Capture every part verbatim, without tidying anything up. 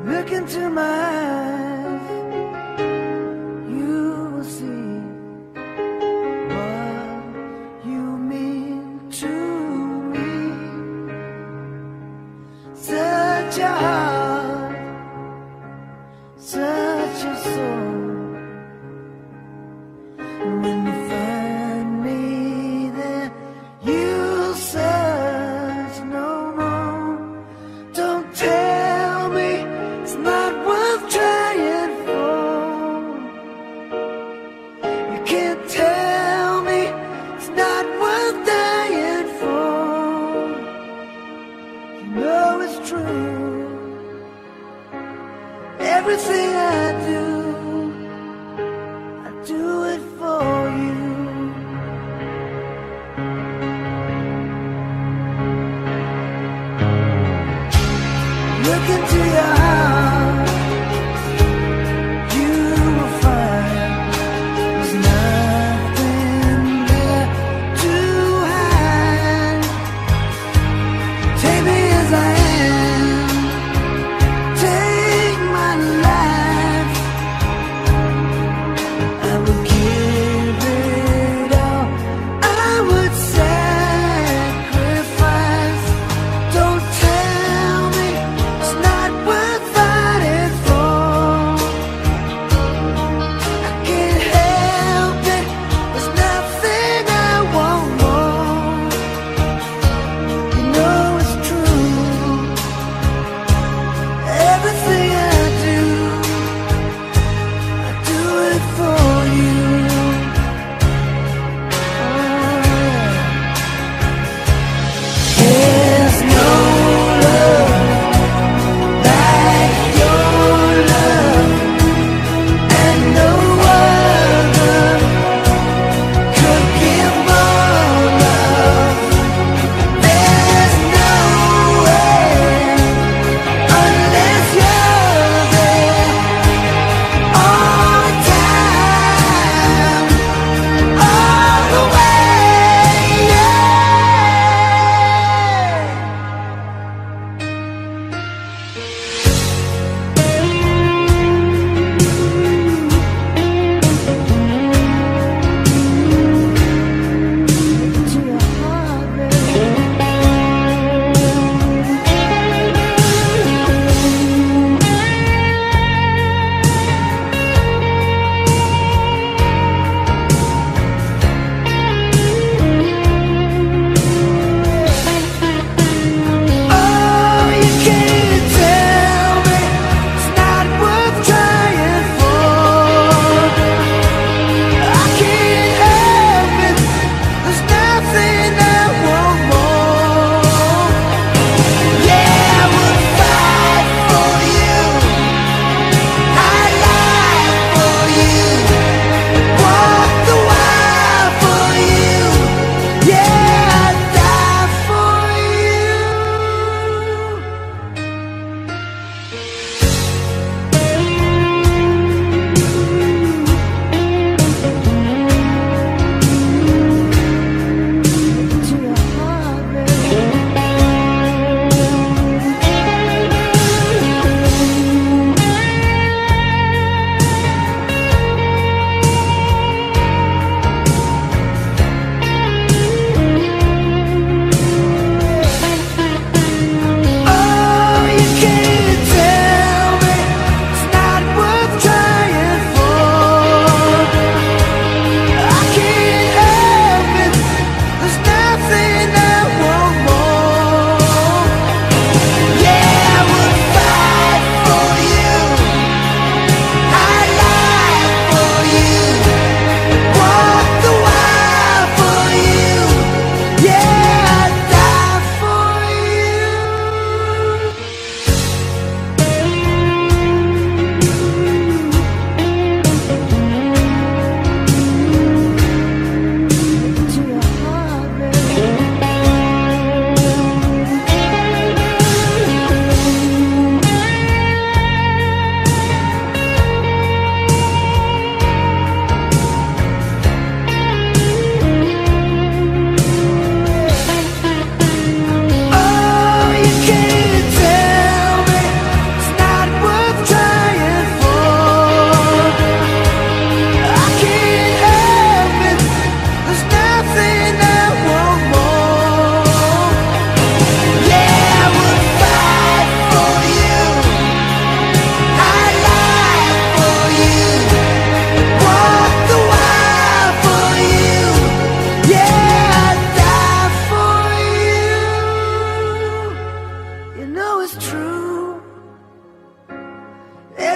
Look into my eyes, you will see what you mean to me. Such a heart, such a soul. When you find me there, you'll search no more. Don't tell me it's not worth trying for. You can't tell me it's not worth dying for. You know it's true. Everything I do, I do it for you. Look into your heart, you will find there's nothing there to hide. Take me as I am, take my life. I would give it all, I would sacrifice. Don't tell me it's not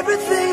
everything